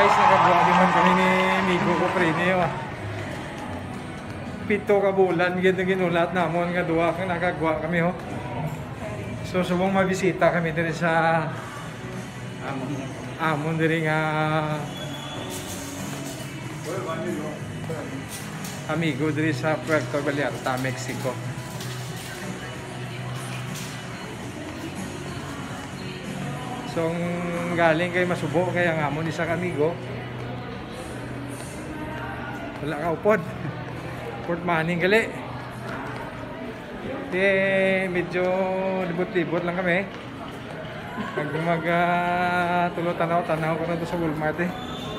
guys, nakagawa naman kami ni Migo ko Prineo. 7 ka bulan ginulat namon nga duha ka nakagawa kami ho. So subong mabisita kami diri sa amon diri nga amigo diri sa Puerto Vallarta, Mexico. So galing kay Masubo kaya nga amon isa ka amigo. Wala ka upod. Port Manning gali. Medyo libot-libot lang kami. Tulo tanaw ko na to sa Walmart eh.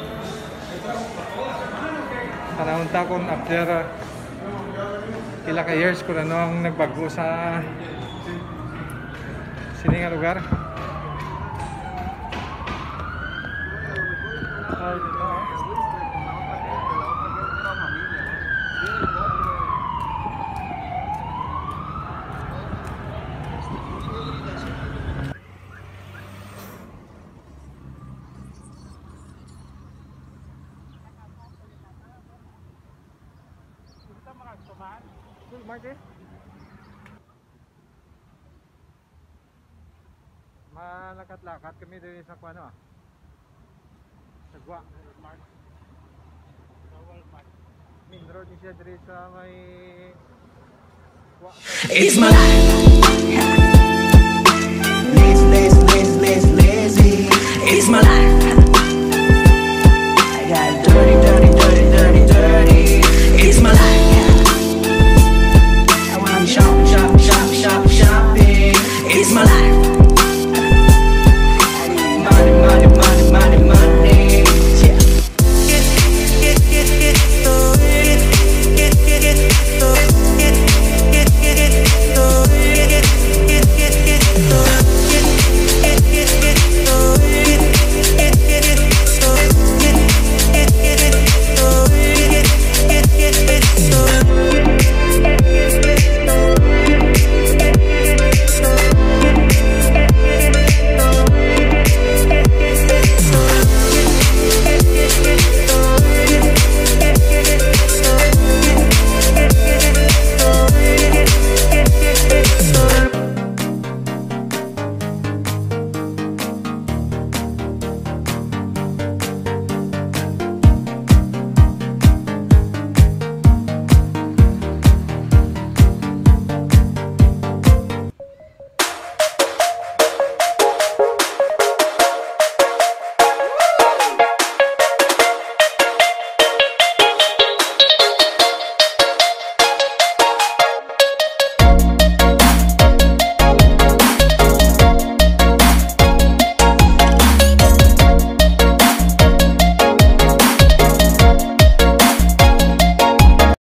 Tanawon ta kon after pila ka years ko na nung nagbago sa sininga lugar. Malakat-lakat kami dito sa kuano sa Gua Walmart. Main road ni siya dito sa may Gua. It's my life. Lazy. It's my life.